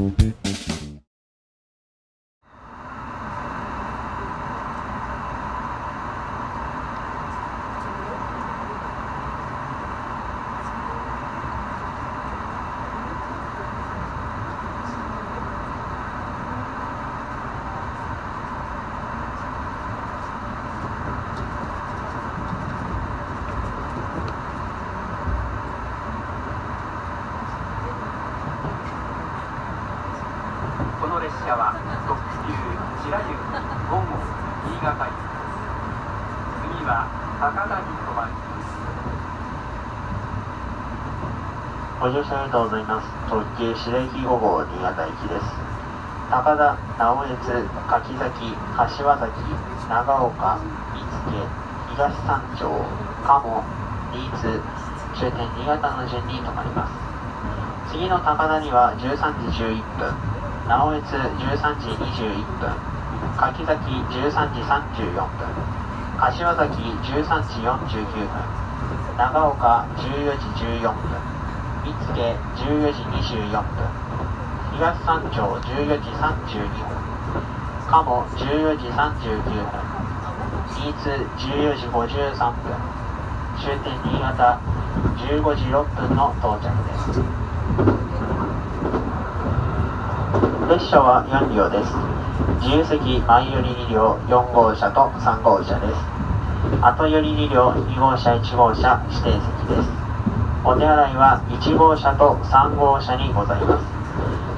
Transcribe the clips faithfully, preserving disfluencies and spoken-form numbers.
この列車は特急白湯ご号新潟行きです。次は高田に止まります。 ご乗車ありがとうございます。特急白雪ご号新潟行きです。高田、直江津、柿崎、柏崎、長岡、見附、東三条、賀茂、新津、終点新潟の順に停まります。次の高田にはじゅうさんじじゅういっぷん、直江津じゅうさんじにじゅういっぷん、柿崎じゅうさんじさんじゅうよんぷん、柏崎じゅうさんじよんじゅうきゅうふん、長岡じゅうよじじゅうよんぷん、見附じゅうよじにじゅうよんぷん、東三条じゅうよじさんじゅうにふん、賀茂じゅうよじさんじゅうきゅうふん、新津じゅうよじごじゅうさんぷん、終点新潟じゅうごじろっぷんの到着です。列車はよんりょうです。自由席前寄りにりょう、よんごうしゃとさんごうしゃです。後寄りにりょう、にごうしゃ、いちごうしゃ指定席です。お手洗いはいちごうしゃとさんごうしゃにございます。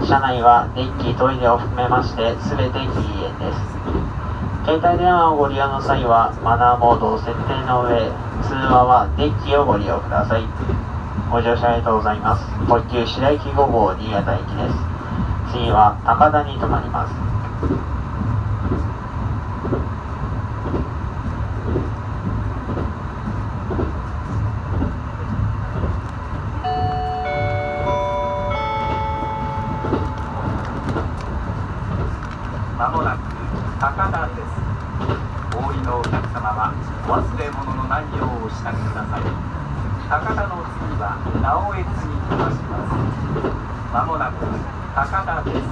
車内は電気、トイレを含めまして全て禁煙です。携帯電話をご利用の際はマナーモードを設定の上、通話は電気をご利用ください。ご乗車ありがとうございます。特急白雪ご号新潟行きです。次は高田に停まります。 まもなく高田です。お降りのお客様はお忘れ物のないようお支度ください。高田の次は直江津に停まります。まもなく高田です。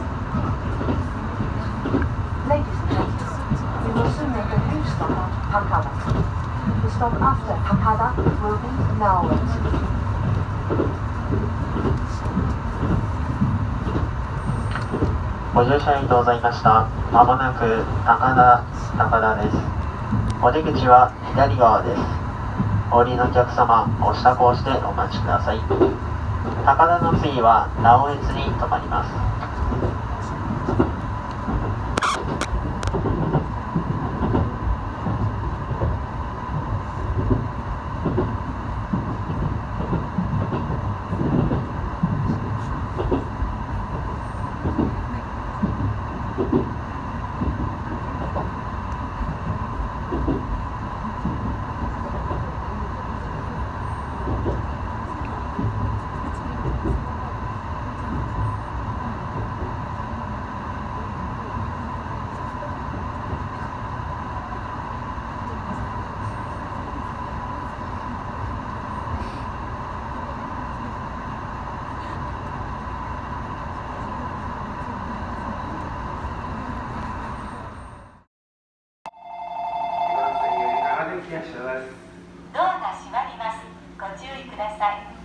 Ladies and gentlemen, we will soon make a new stop at Takada. The stop after Takada will be Naoetsu. ご乗車ありがとうございました。まもなく高田、高田です。お出口は左側です。お降りのお客様、お支度をしてお待ちください。高田の次は直江津に停まります。 ドアが閉まります。ご注意ください。